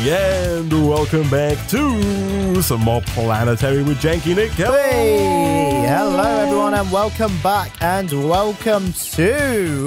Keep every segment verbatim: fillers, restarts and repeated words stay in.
and welcome back to some more Planetary with Janky Nick. Hey, hello everyone, and welcome back, and welcome to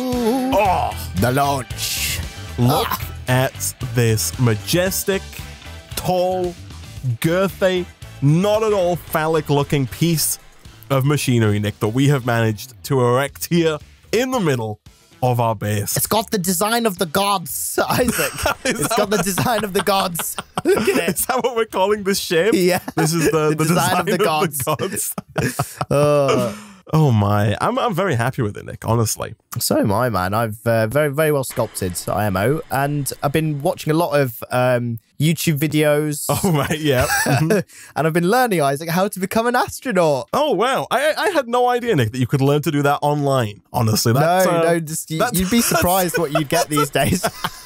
Oh, the launch. look Ah. at this majestic, tall, girthy, not at all phallic-looking piece of machinery, Nick, that we have managed to erect here in the middle of our base. It's got the design of the gods, Isaac. It's got the design of the gods. Look at it. Is that what we're calling this shape? Yeah. This is the, the, The design, design of the gods. gods. Uh, Oh my, I'm, I'm very happy with it, Nick, honestly. so am I, man. I've uh, very, very well sculpted I M O, and I've been watching a lot of um, YouTube videos. Oh, right, yeah. Mhm. And I've been learning, Isaac, how to become an astronaut. Oh, wow. I I had no idea, Nick, that you could learn to do that online, honestly. That's, no, uh, no, just you, that's- you'd be surprised what you'd get these days.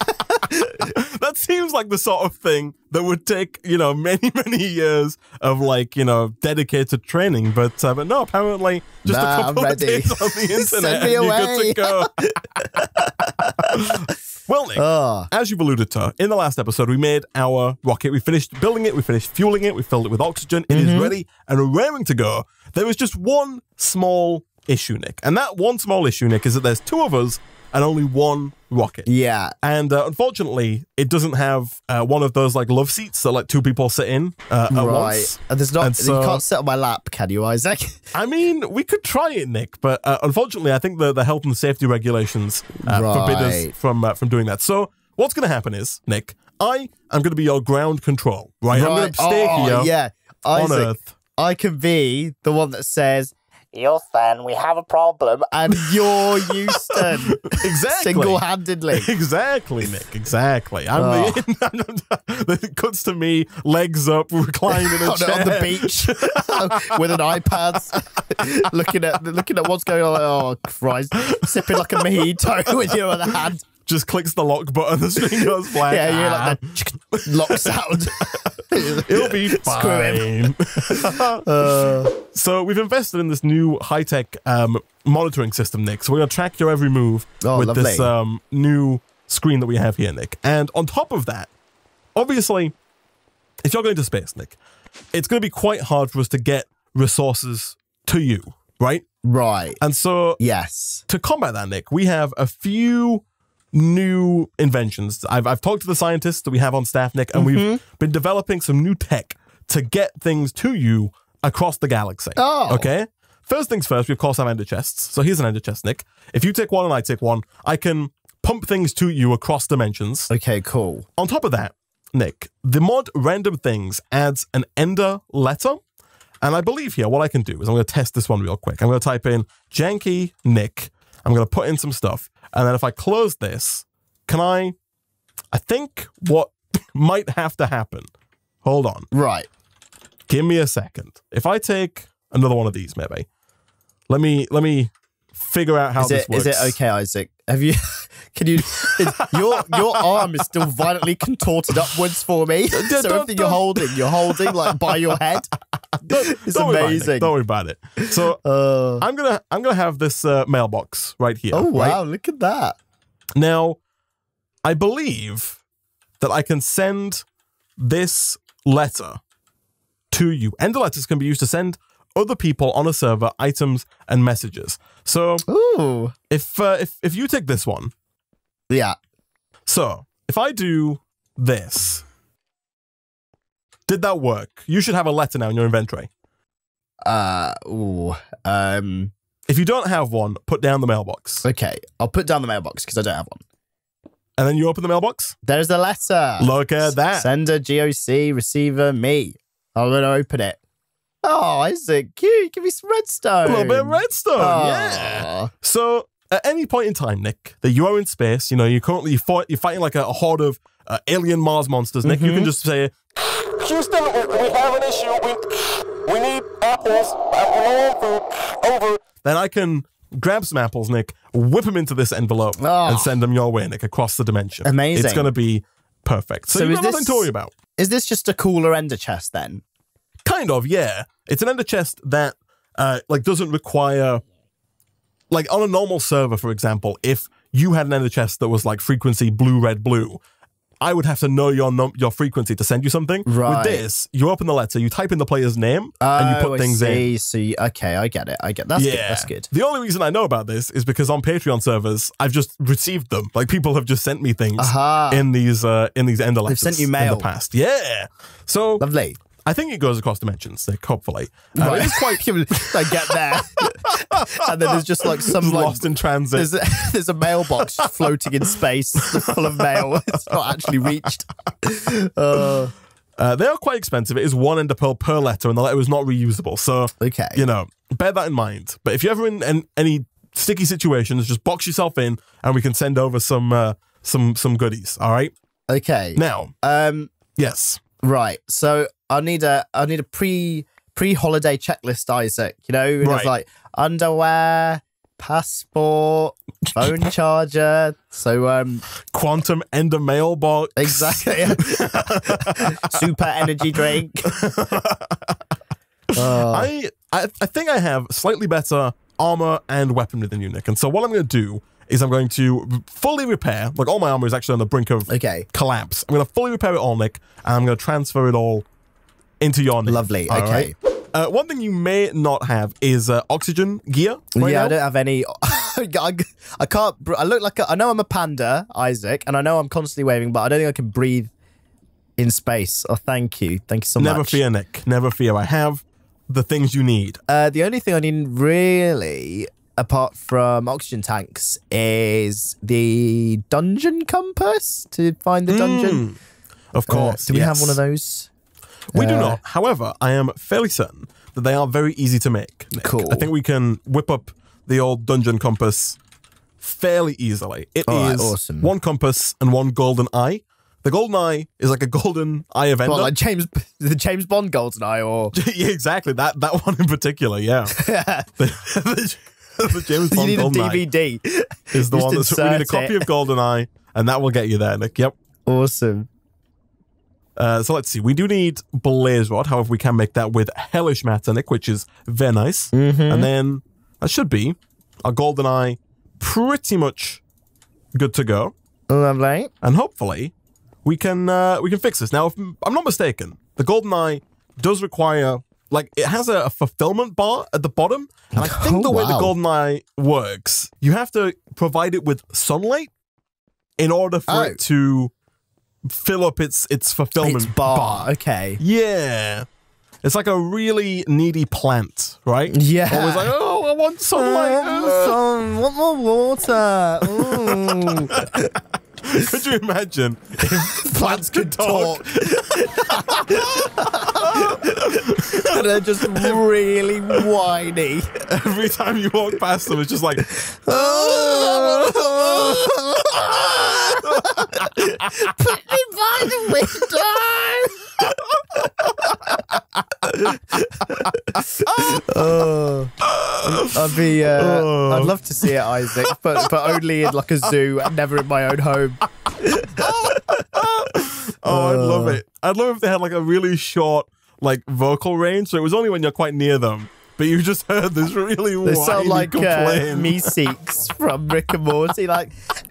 That seems like the sort of thing that would take, you know, many, many years of, like, you know, dedicated training. But uh, but no, apparently just Nah, a couple I'm of ready. days on the internet Send and me you're away. good to go. Well, Nick, Oh. as you've alluded to, in the last episode, we made our rocket. We finished building it. We finished fueling it. We filled it with oxygen. It is Mm-hmm. ready and raring to go. There was just one small issue, Nick. And that one small issue, Nick, is that there's two of us and only one rocket. Yeah. And uh, unfortunately, it doesn't have uh, one of those like love seats that like two people sit in uh, at Right. once. And there's not, And so- you can't sit on my lap, can you, Isaac? I mean, we could try it, Nick, but uh, unfortunately, I think the, the health and safety regulations uh, forbid us Right. from uh, from doing that. So what's going to happen is, Nick, I am going to be your ground control, right? I'm going to stay oh, here Yeah. on Isaac, Earth. I can be the one that says, Houston, we have a problem, and you're Houston. Exactly. Single-handedly. Exactly, Nick. Exactly. I'm Oh. the, it cuts to me, legs up, reclining in a on, chair. on the beach with an iPad, looking at looking at what's going on. Oh Christ! Sipping like a mojito with your other hand. Just clicks the lock button, the screen goes black. Yeah, you hear Ah, like the lock sound. it'll be Screw him. fine. Uh, So we've invested in this new high-tech um, monitoring system, Nick. So we're going to track your every move Oh, with lovely. this um, new screen that we have here, Nick. And on top of that, obviously, if you're going to space, Nick, it's going to be quite hard for us to get resources to you, right? right. And so Yes. to combat that, Nick, we have a few new inventions. I've, I've talked to the scientists that we have on staff, Nick, and Mm-hmm. we've been developing some new tech to get things to you across the galaxy. Oh. Okay? First things first, we of course have ender chests. So here's an ender chest, Nick. If you take one and I take one, I can pump things to you across dimensions. Okay. Cool. On top of that, Nick, the mod Random Things adds an ender letter. And I believe here, what I can do is I'm going to test this one real quick. I'm going to type in Janky Nick. I'm going to put in some stuff. And then if I close this, can I, I think what might have to happen, hold on, Right. give me a second. If I take another one of these, maybe, let me, let me figure out how Is this it works. is it okay, Isaac? Have you? Can you? Is, your your arm is still violently contorted upwards for me. So don't- everything you're don't- holding, you're holding like by your head. Don't, It's don't worry about it, Nick. amazing. Don't worry about it. So Uh, I'm gonna I'm gonna have this uh, mailbox right here. oh right? wow! Look at that. Now, I believe that I can send this letter to you. Ender letters can be used to send other people on a server items and messages. So Ooh. if uh, if if you take this one, Yeah. so if I do this, did that work? You should have a letter now in your inventory. Uh. Ooh. Um. If you don't have one, put down the mailbox, Okay. I'll put down the mailbox because I don't have one. and then you open the mailbox. There's a letter. Look at that. Sender, G O C, receiver, me. I'm gonna open it. Oh, Isaac, cute. Give me some redstone. A little bit of redstone, Aw. yeah. So at any point in time, Nick, that you are in space, you know, you're currently you fight, you're fighting like a, a horde of uh, alien Mars monsters, Nick. You can Mhm. just say, Houston, we, we have an issue. We we need apples. Apple food. Over. Then I can grab some apples, Nick, whip them into this envelope, Oh. and send them your way, Nick, across the dimension. Amazing. It's going to be perfect. So, So you've is got nothing this- to worry about. Is this just a cooler ender chest then? Kind of, yeah. It's an ender chest that uh, like doesn't require, like on a normal server, for example, if you had an ender chest that was like frequency blue, red, blue, I would have to know your num your frequency to send you something. Right. With this, you open the letter, you type in the player's name, oh, and you put I things see, in. See, okay, I get it. I get that's yeah. good. That's good. The only reason I know about this is because on Patreon servers, I've just received them. Like people have just sent me things Aha. in these uh, in these ender letters. They've sent you mail in the past. Yeah. So lovely. I think it goes across dimensions, Nick, hopefully. Uh, Right. It's quite I get there. And then there's just like some like, lost in transit. There's a, there's a mailbox floating in space full of mail. It's not actually reached. Uh, uh, they are quite expensive. It is one ender pearl per letter, and the letter is not reusable. So, okay. you know, bear that in mind. But if you're ever in, in any sticky situations, just box yourself in, and we can send over some uh, some some goodies. All right. Okay. Now, um, yes. Right. So I need a I need a pre pre holiday checklist, Isaac. You know, Right. there's like underwear, passport, phone charger. So um, Quantum ender mailbox. exactly. Super energy drink. Oh. I, I I think I have slightly better armor and weaponry than you, Nick. And so what I'm going to do is I'm going to fully repair. Like all my armor is actually on the brink of Okay. collapse. I'm going to fully repair it all, Nick, and I'm going to transfer it all into your name. Lovely. All Okay. right? Uh, one thing you may not have is uh, oxygen gear. Right yeah, now. I don't have any. I, I can't. br- I look like a, I know I'm a panda, Isaac, and I know I'm constantly waving, but I don't think I can breathe in space. Oh, thank you, thank you so Never much. fear, Nick. Never fear. I have the things you need. Uh, the only thing I need really, apart from oxygen tanks, is the dungeon compass to find the dungeon. Of Uh, course. do we yes. have one of those? We do Uh, not. However, I am fairly certain that they are very easy to make, Nick. Cool. I think we can whip up the old dungeon compass fairly easily. It All right, is awesome. one compass and one golden eye. The golden eye is like a golden eye of ender. Well, like James, the James Bond GoldenEye, or yeah, exactly. That that one in particular, yeah. the, the, the James you Bond need a golden D eye V D. is the Just one that's we need a insert copy it. of golden eye, and that will get you there, Nick. Yep. Awesome. Uh, so let's see. We do need blaze rod. However, we can make that with hellish matter, Nick, which is very nice. Mm-hmm. And then that should be our golden eye, pretty much good to go. Lovely. And hopefully, we can uh, we can fix this. Now, if I'm not mistaken, the golden eye does require, like, it has a, a fulfillment bar at the bottom. And I think Oh, the way the wow. golden eye works, you have to provide it with sunlight in order for Oh. it to fill up its its fulfillment It's bar. Okay. Yeah. It's like a really needy plant, right? Yeah. Always like, oh, I want sunlight. Some, want more water. Ooh. Could you imagine if Plants could talk. And they're just really whiny. every time you walk past them, it's just like, Put me by the window. Oh, I'd be. Uh, Oh. I'd love to see it, Isaac, but but only in like a zoo, and never in my own home. oh, I'd love it. I'd love if they had like a really short, like, vocal range, so it was only when you're quite near them. But you just heard this really They whiny sound like uh, complaint. Meeseeks from Rick and Morty, like.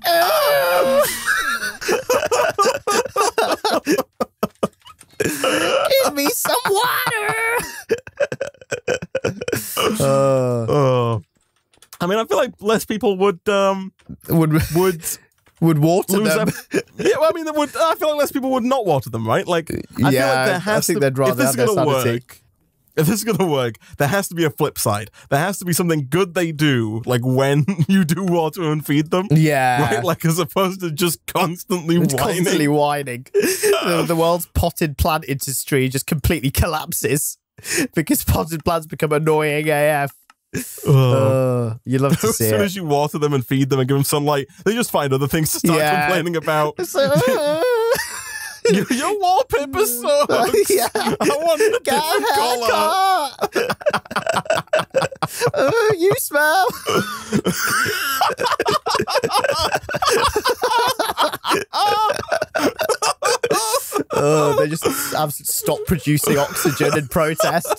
Give me some water. uh, Oh. I mean, I feel like less people would um would would would water lose them. their, yeah, well, I mean, they would. I feel like less people would not water them, right? Like, I feel like Yeah, there has I think to, they'd rather if this have is their gonna sanity. work. If this is gonna work, there has to be a flip side. There has to be something good they do, like when you do water and feed them. Yeah. Right, like as opposed to just constantly It's whining. constantly whining. the, the world's potted plant industry just completely collapses because potted plants become annoying A F. Ugh. Uh, you'd love to as see soon it. as you water them and feed them and give them sunlight, they just find other things to start Yeah. complaining about. It's like, uh, your, your wallpaper sucks. Yeah. I want a Get different a color. haircut. Oh, you smell. Oh, they just have to stop producing oxygen in protest.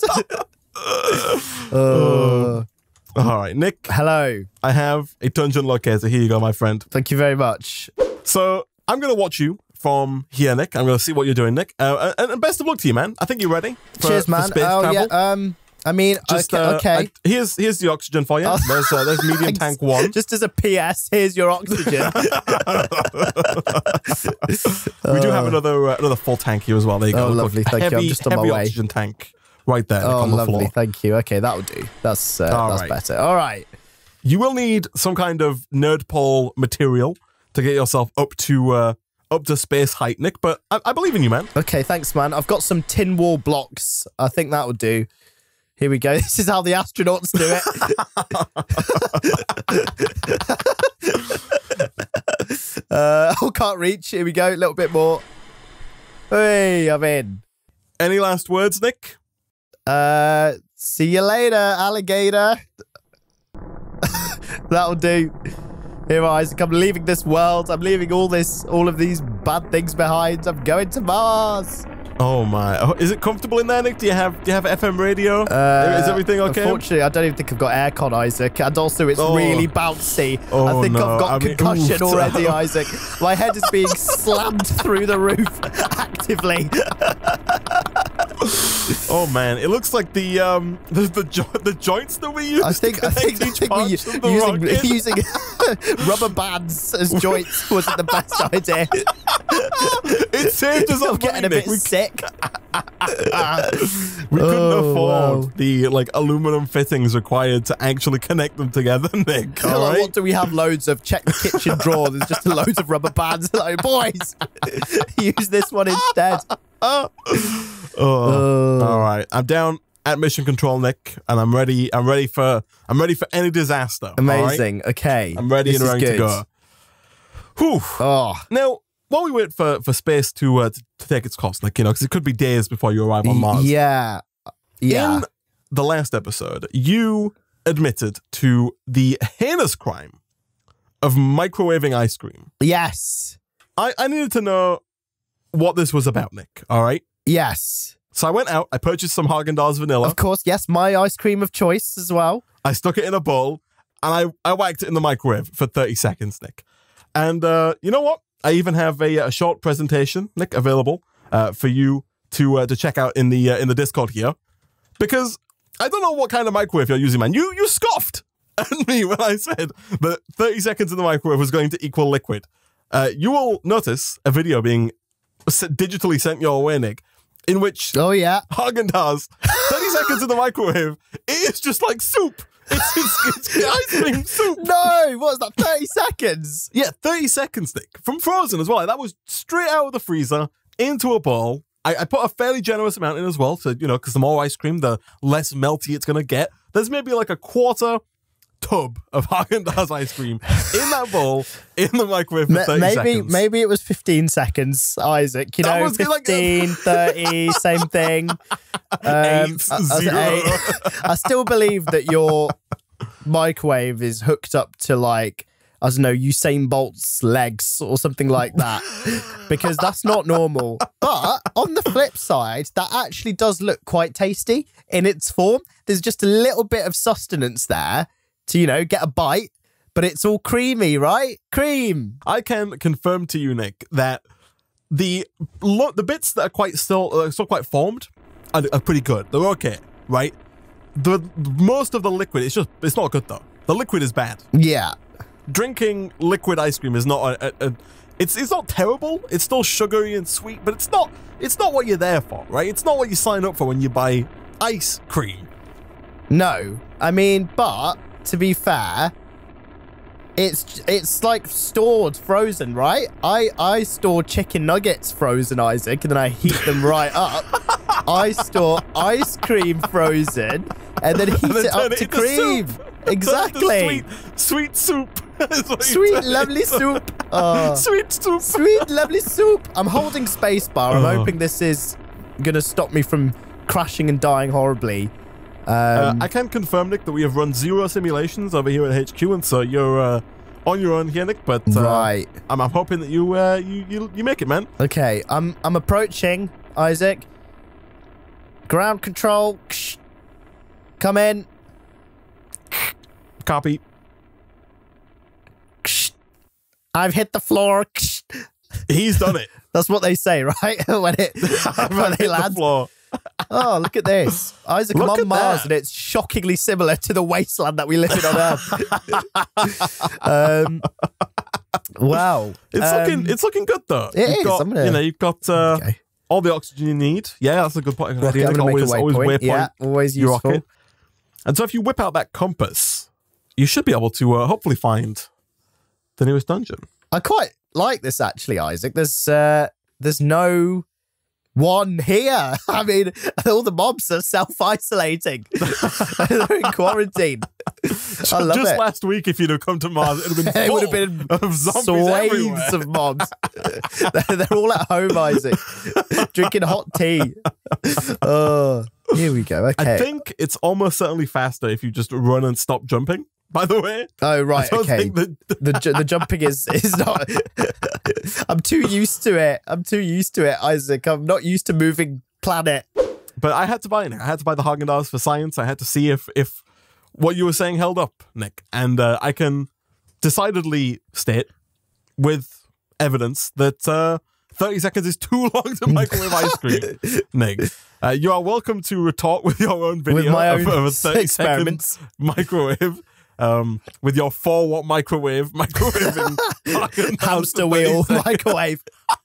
Oh. All right, Nick, Hello. I have a dungeon locator. Here you go, my friend. Thank you very much. So I'm going to watch you from here, Nick. I'm going to see what you're doing, Nick. Uh, and, and best of luck to you, man. I think you're ready. For, Cheers, man. For space oh, travel. yeah. Um, I mean, Just, okay. uh, okay. I, here's here's the oxygen for you. There's uh, there's medium tank one. Just as a P S, here's your oxygen. We do have another uh, another full tank here as well. There you go. Oh, lovely. Look, Thank heavy, you. I'm just on my heavy way. oxygen tank right there. Nick, Oh, on the lovely. floor. Thank you. Okay, that'll do. That's uh, All that's right. better. All right. You will need some kind of nerd pole material to get yourself up to uh, up to space height, Nick. But I, I believe in you, man. Okay, thanks, man. I've got some tin wall blocks. I think that would do. Here we go. This is how the astronauts do it. uh, oh, can't reach. Here we go. A little bit more. Hey, I'm in. Any last words, Nick? Uh, see you later, alligator. That'll do. Here, Isaac. I'm leaving this world. I'm leaving all this, all of these bad things behind. I'm going to Mars. Oh my! Oh, is it comfortable in there, Nick? Do you have do you have F M radio? Uh, is everything okay? Unfortunately, I don't even think I've got aircon, Isaac. And also, it's Oh. really bouncy. Oh, I think no. I've got I mean, concussion oof. already, Isaac. My head is being slammed through the roof actively. Oh man, it looks like the um the the, jo the joints that we use. I think I think, I each think we, part of the using rocket. using rubber bands as joints wasn't the best idea. It saved us I'm all getting money, a bit Nick. We, sick. we couldn't Oh, afford wow. the like aluminum fittings required to actually connect them together, Nick. All Like, right. what do we have loads of? Check the kitchen drawer. There's just loads of rubber bands. Like, boys, use this one instead. Oh. All right. I'm down at mission control, Nick, and I'm ready. I'm ready for. I'm ready for any disaster. all right? Amazing. Okay. I'm ready This and is ready to good. go. Whew. Oh, Now, while we wait for for space to uh, to, to take its course, like you know, because it could be days before you arrive on Mars. yeah. Yeah. In the last episode, you admitted to the heinous crime of microwaving ice cream. Yes. I, I needed to know what this was about, Nick. All right. Yes. So I went out, I purchased some Haagen-Dazs vanilla, Of course. Yes. My ice cream of choice as well. I stuck it in a bowl, and I, I whacked it in the microwave for thirty seconds, Nick. And uh, you know what? I even have a, a short presentation, Nick, available uh, for you to uh, to check out in the uh, in the Discord here, because I don't know what kind of microwave you're using, man. You you scoffed at me when I said that thirty seconds in the microwave was going to equal liquid. Uh, you will notice a video being s- digitally sent your way, Nick, in which Oh yeah. Haagen-Dazs, thirty seconds in the microwave, it is just like soup. It's, it's, it's ice cream soup. No. What was that? Thirty seconds. Yeah, thirty seconds, Nick. From frozen as well. That was straight out of the freezer into a bowl. I, I put a fairly generous amount in as well. So, you know, because the more ice cream, the less melty it's going to get. There's maybe like a quarter tub of Haagen-Dazs ice cream in that bowl in the microwave for Ma- thirty maybe seconds. maybe it was fifteen seconds, Isaac. You That know, was like- fifteen, thirty, same thing. Um, Eight, I, I- zero. I- I still believe that your microwave is hooked up to like, I don't know, Usain Bolt's legs or something like that, because that's not normal. But on the flip side, that actually does look quite tasty in its form. There's just a little bit of sustenance there to, you know, get a bite, but it's all creamy, right? Cream. I can confirm to you, Nick, that the lo- the bits that are quite still uh, still quite formed are, are pretty good. They're okay, right? The most of the liquid, it's just it's not good though. The liquid is bad. Yeah. Drinking liquid ice cream is not a, a, a it's it's not terrible. It's still sugary and sweet, but it's not it's not what you're there for, right? It's not what you sign up for when you buy ice cream. No. I mean, but to be fair, it's it's like stored frozen, right? I, I store chicken nuggets frozen, Isaac, and then I heat them right up. I store ice cream frozen and then heat And then it up turn it to into cream. soup. Exactly. Sweet, sweet soup. Is what you Sweet, turn it lovely into. soup. Oh. Sweet soup. Sweet, lovely soup. I'm holding spacebar. I'm Oh. hoping this is going to stop me from crashing and dying horribly. Uh, Um, I can confirm, Nick, that we have run zero simulations over here at H Q, and so you're uh, on your own here, Nick. But uh, right. I'm, I'm hoping that you, uh, you you you make it, man. Okay, I'm I'm approaching, Isaac. Ground control. Ksh. Come in. Copy. Ksh. I've hit the floor. Ksh. He's done it. That's what they say, right? when it when they land. The oh, look at this. Isaac, I'm Look on at Mars, that. and it's shockingly similar to the wasteland that we live in on Earth. um, wow. It's um, looking it's looking good though. It you've is. Got, I'm gonna... You know, you've got uh, okay. all the oxygen you need. Yeah, that's a good point. Okay, I'm gonna always, make a always waypoint. waypoint Yeah, always your useful. rocket. And so if you whip out that compass, you should be able to uh, hopefully find the nearest dungeon. I quite like this actually, Isaac. There's uh, there's no one here. I mean, all the mobs are self-isolating. They're in quarantine. I love Just it. last week, if you'd have come to Mars, it would have been It full would have been of zombies everywhere. swathes of mobs. they're, they're all at home, Isaac, drinking hot tea. Oh, here we go. Okay. I think it's almost certainly faster if you just run and stop jumping. By the way. Oh right. I don't Okay. think that the ju- the jumping is is not. I'm too used to it. I'm too used to it, Isaac. I'm not used to moving planet. But I had to buy it. I had to buy the Haagen-Dazs for science. I had to see if if what you were saying held up, Nick. And uh, I can decidedly state with evidence that uh, thirty seconds is too long to microwave ice cream, Nick. Uh, you are welcome to retort with your own video With my of, own of a thirty experiments. second microwave. Um, with your four watt microwave, microwaving Haagen-Dazs Hamster for wheel thirty microwave.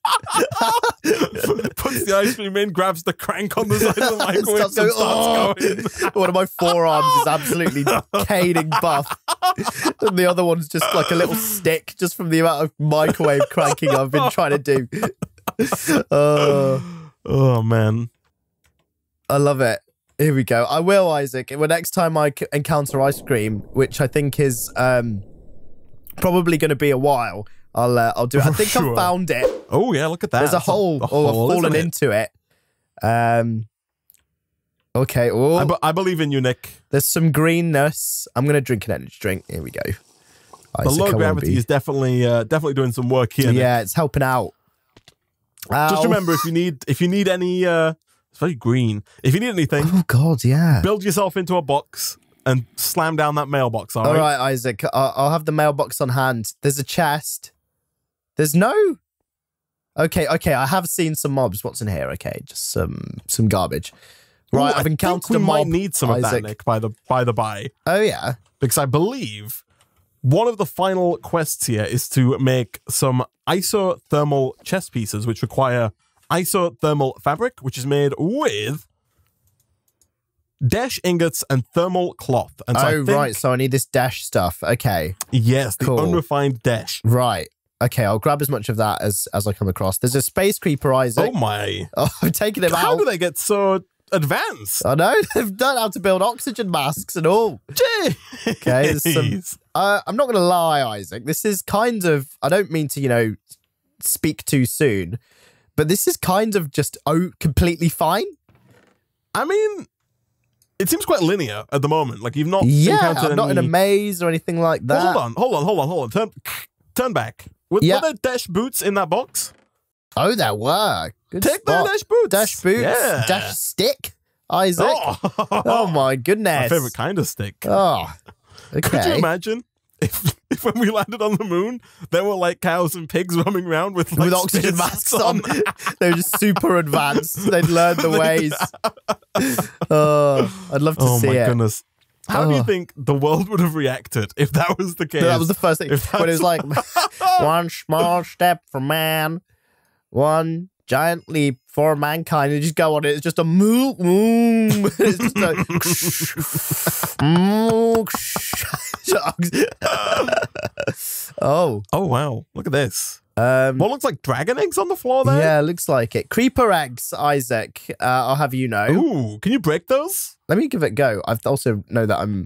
puts the ice cream in, grabs the crank on the side of the microwave, Starts and going, "Oh." starts going. One of my forearms is absolutely caning buff. And the other one's just like a little stick, just from the amount of microwave cranking I've been trying to do. Uh, Oh man. I love it. Here we go. I will, Isaac. Well, next time I c- encounter ice cream, which I think is um, probably going to be a while, I'll uh, I'll do it. I think Sure. I found it. Oh yeah, look at that. There's a It's hole, a or hole, fallen isn't it? into it. Um. Okay. Oh, I, be- I believe in you, Nick. there's some greenness. I'm gonna drink an energy drink. Here we go. The Isaac, I low wanna gravity be- is definitely uh, definitely doing some work here. Nick. Yeah, it's helping out. Just Ow. remember, if you need if you need any, uh, it's very green. If you need anything, Oh God, yeah. build yourself into a box and slam down that mailbox. All All right. right, Isaac. I'll, I'll have the mailbox on hand. There's a chest. There's no. Okay, okay. I have seen some mobs. What's in here? Okay, just some some garbage. Right, Ooh, I've I encountered think we a mob. might need some of that, Isaac. Nick. By the by the by, Oh yeah. because I believe one of the final quests here is to make some isothermal chest pieces, which require isothermal fabric, which is made with dash ingots and thermal cloth. And so I Oh think, right. So I need this dash stuff. Okay. yes, the Cool. unrefined dash. Right. Okay. I'll grab as much of that as as I come across. There's a space creeper, Isaac. Oh my! Oh, I'm taking him How out. do they get so advanced? I know they've done how to build oxygen masks and all. Jeez. Okay, there's some- Uh, I'm not going to lie, Isaac. This is kind of, I don't mean to, you know, speak too soon, but this is kind of just oh, completely fine. I mean, it seems quite linear at the moment. Like you've not Yeah, encountered I'm not in a any- maze or anything like that. Well, hold on, hold on, hold on, hold on. Turn, turn back. Were, Yeah. were there dash boots in that box? Oh, there were. Good Take spot. the dash boots. Dash boots. Yeah. Dash stick, Isaac. Oh, Oh, my goodness. my favorite kind of stick. Oh, okay. Could you imagine if, if when we landed on the moon, there were like cows and pigs roaming around with like With oxygen spacesuits masks on. They were just super advanced. They'd learned the ways. Oh, I'd love to Oh see my it. goodness. How do you Oh. think the world would have reacted if that was the case? That was the first thing. If When it was like, that's- one small step for man, one giant leap for mankind. And you just go on it. It's just a moo, moo. It's just a moo. Oh. Oh wow! Look at this. Um, What looks like dragon eggs on the floor there? yeah, looks like it. Creeper eggs, Isaac. Uh, I'll have you know. Ooh, can you break those? Let me give it a go. I also know that I'm.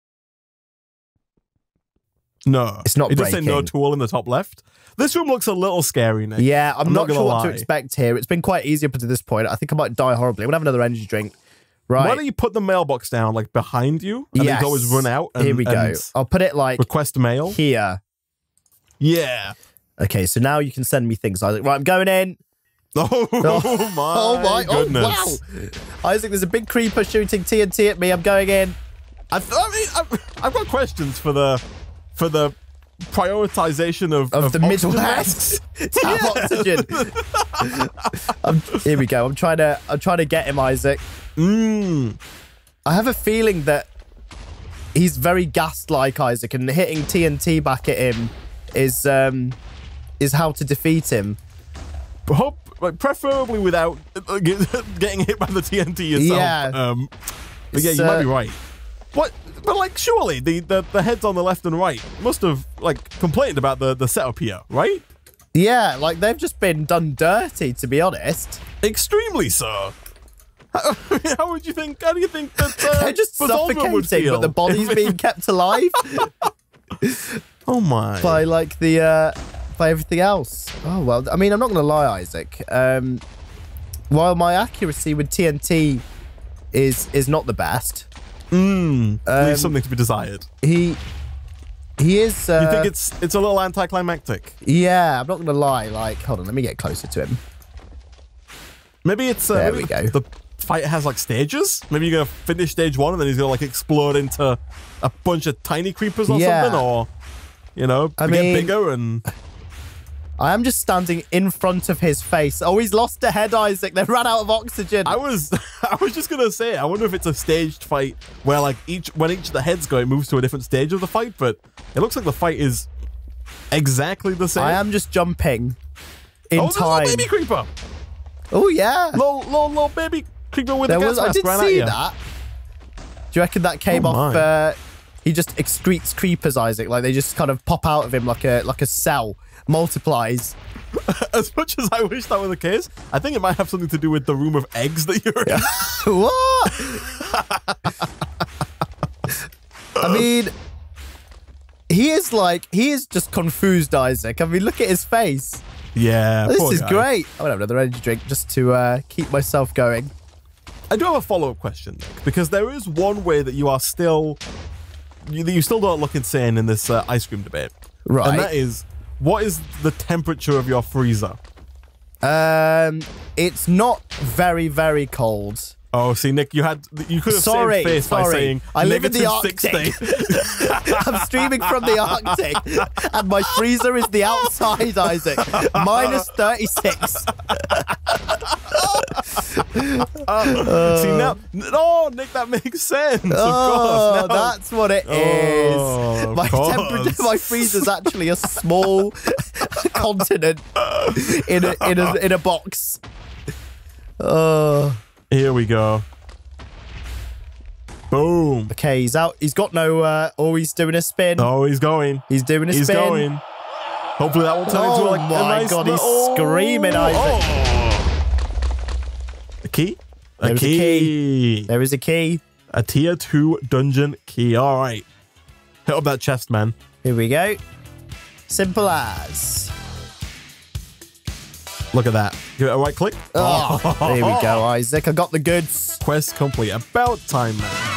No, It's not It does say no breaking. tool in the top left. This room looks a little scary, Nick. Yeah, I'm, I'm not, not sure gonna what to lie. expect here. It's been quite easy up to this point. I think I might die horribly. I'm gonna have another energy drink. Right. Why don't you put the mailbox down like behind you, and then Yes. you always run out and, Here we go. and I'll put it like request mail? here. Yeah. Okay, so now you can send me things, Isaac. Right, I'm going in. Oh, Oh, my oh my! goodness! Oh wow! Isaac, there's a big creeper shooting T N T at me. I'm going in. I, th- I mean, I've, I've got questions for the for the prioritization of, of, of the middle masks. to have oxygen. I'm, here we go. I'm trying to. I'm trying to get him, Isaac. Mm. I have a feeling that he's very gas-like, Isaac, and hitting T N T back at him is um is how to defeat him. Hope, like, preferably without uh, getting hit by the T N T yourself. Yeah. Um, but yeah, It's, you might uh, be right. What? But like, surely the, the the heads on the left and right must have like complained about the the setup here, right? Yeah, like they've just been done dirty, to be honest. Extremely so. How, how would you think? How do you think that uh, They're just Bosovia would suffocating, feel? but the body's being kept alive Oh my! by like the uh, by everything else. Oh well, I mean, I'm not gonna lie, Isaac. Um, while my accuracy with T N T is is not the best, Mm, Um, leaves something to be desired. he he is. Uh, You think it's it's a little anticlimactic? Yeah, I'm not gonna lie. Like, hold on, let me get closer to him. Maybe it's uh, There maybe we go. The fight has like stages. Maybe you're gonna finish stage one and then he's gonna like explode into a bunch of tiny creepers or Yeah. something, or you know, I get mean- bigger and. I am just standing in front of his face. Oh, he's lost a head, Isaac. They ran out of oxygen. I was I was just gonna say, I wonder if it's a staged fight where like each when each of the heads go, it moves to a different stage of the fight, but it looks like the fight is exactly the same. I am just jumping in oh, there's a time. little baby creeper. Oh yeah. Little, little, little baby creeper with There a gas was. I mask did ran at see you. that. Do you reckon that came Oh, off? my. Uh, he just excretes creepers, Isaac. Like they just kind of pop out of him like a like a cell, multiplies. As much as I wish that were the case, I think it might have something to do with the room of eggs that you're in. What? I mean, he is like he is just confused, Isaac. I mean, look at his face. Yeah, This poor is guy. great. I'm gonna have another energy drink just to uh, keep myself going. I do have a follow-up question, Nick, because there is one way that you are still, you, you still don't look insane in this uh, ice cream debate, Right. and that is, what is the temperature of your freezer? Um, it's not very very cold. Oh, see, Nick, you had you could have Sorry, saved face by sorry. saying I live in the negative sixty. I'm streaming from the Arctic, and my freezer is the outside, Isaac. Minus thirty-six. Uh, see now, no, Nick, that makes sense. Of Oh, course, now- that's what it is. Oh, of my course. temperature, my freezer's actually a small continent in a in a in a box. Oh. Here we go. Boom. Okay, he's out. He's got no. Uh, oh, he's doing a spin. Oh, he's going. He's doing a He's spin. going. Hopefully that will turn Oh into like my a nice God, he's little- screaming, Isaac. Oh. A key? A There's a key. key. There is a key. A tier two dungeon key. All right. Hit up that chest, man. Here we go. Simple as. Look at that. Give it a right click. Oh, there we go, Isaac. I got the goods. Quest complete. About time, man.